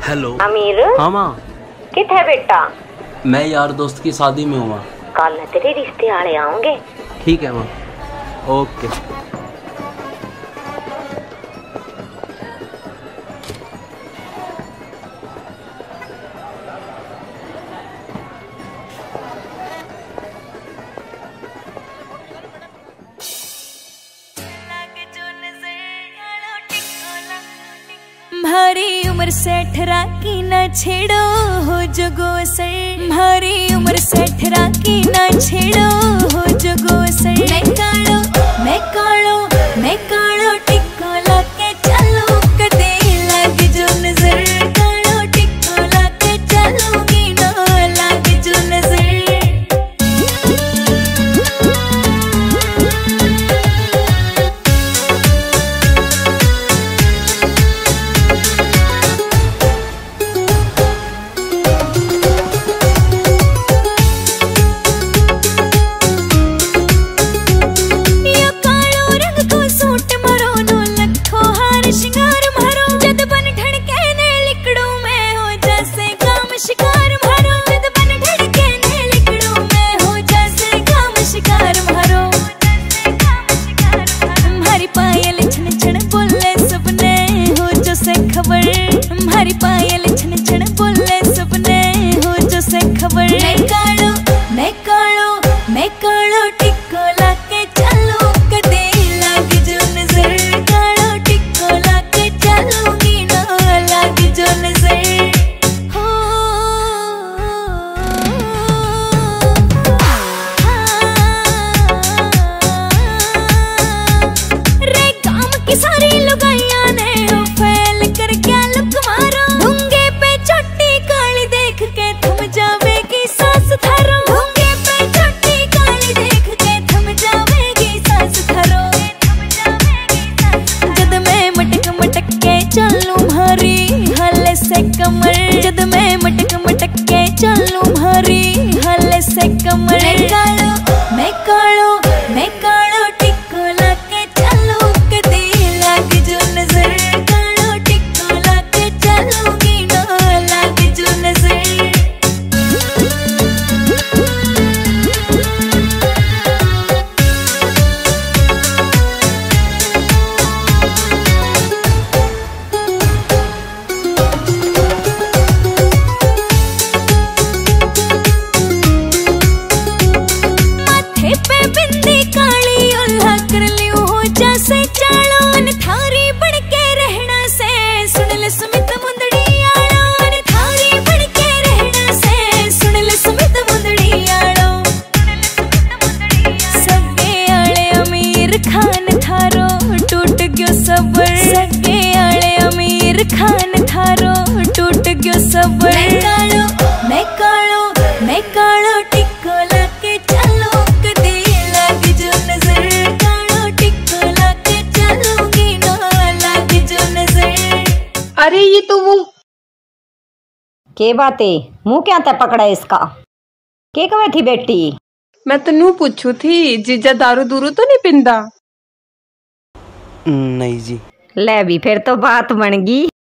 Hello अमीर। हाँ माँ। किथे बेटा? मैं यार दोस्त की शादी में हूँ माँ। कल तेरे रिश्ते वाले आऊंगे। ठीक है माँ, ओके। भारी उम्र से ठरा की ना छेड़ो हो जगो सर। भारी उम्र से ठरा की ना छेड़ो हो जगो सर। मैं कालो टिक्को लाके चलो कदे लग जो नजर। कालो टिक्को लाके चलूंगी ना लग जो नजर। हमारी पायल छन छन बोले सपने हो जो से खबर। मैं कालो टिक्को लाके चलो कदे लग जो नजर। कालो टिक्को लाके चलूंगी ना लग जो नजर। हो रे काम की सारी लुगाइयां ने कमर। जद मैं मटक के चलूं भारी हल से कमर। मैं कालो टिक्को लाके चलो कदे लग जो नजर। कालो टिक्को लाके चलूंगी ना लग जो नजर। खान थारो टूट गयो सबर। मैं कालो टिक्को लाके चलो कदे लग जो नजर। कालो टिक्को लाके चलूंगी ना लग जो नजर। अरे ये तो वो के बातें मुंह क्या था पकड़ा इसका? के कवे थी बेटी? मैं तो नू पूछू थी जीजा दारू दूरू तो नहीं पिंदा? नहीं जी। ले भी फिर तो बात बन गई।